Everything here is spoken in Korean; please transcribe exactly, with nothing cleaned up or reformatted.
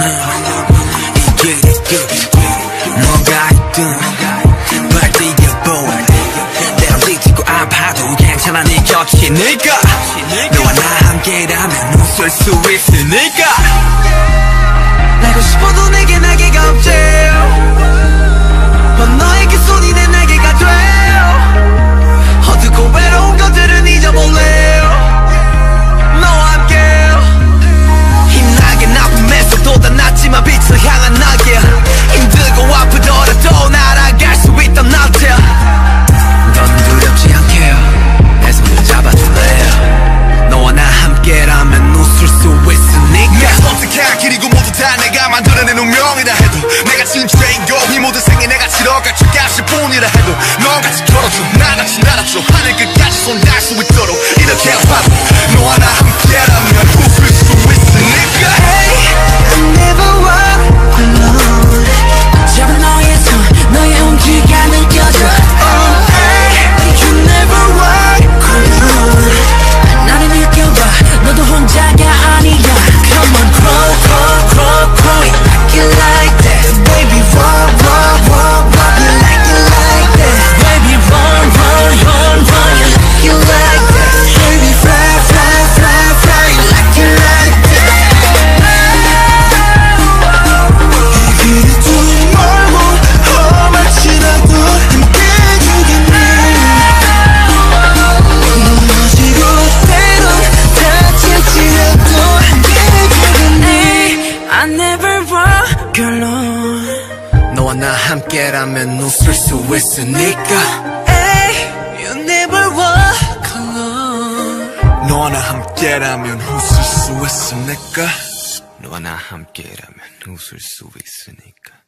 이게 또 뭐가 있든 발 뛰어보 때론 지치고 아파도 괜찮아 네 곁이니까 너와 나 함께라면 웃을 수 있으니까 날고 싶어도 내게 날개가 없지 넌 너의 그 손이 내 날개가 돼 어둡고 외로운 것들은 잊어볼래 너와 함께 힘나게 아픔에서도 다 낫지만 빛을 향한 날개 힘들고 아프더라도 날아갈 수 있던 날개 넌 두렵지 않게 내 손을 잡아줄래요 너와 나 함께라면 웃을 수 있으니까 내 선택한 길이고 모두 다 내가 만들어낸 운명이라 해도 내가 지금 주인공 이 모든 생에 내가 치러갈 줄값일 뿐이라 해도 너같이 걸어줘 나같이 날아줘 하늘 끝까지 손 닿을 수 있도록 이렇게 아파도 너와 나 함께라면 웃을 수 있으니까 Hey, I never walk alone 잡은 너의 손 너의 온기가 느껴져 Oh, hey, you never walk alone 나를 느껴봐 너도 혼자가 아니야 Come on, crawl, crawl, crawl, crawl You like it like that Baby, walk, walk, walk, walk You like it like that Baby, run, run, run, run You like it like that Baby, fly, fly, fly, fly You like it like that 이 길이 좀 멀고 험할지라도 함께 주겠니 무너지고 때론 다칠지라도 함께 주겠니 I never walk alone 너와 나 함께라면 웃을 수 있으니까 Hey, you never walk alone 너와 나 함께라면 웃을 수 있으니까 너와 나 함께라면 웃을 수 있으니까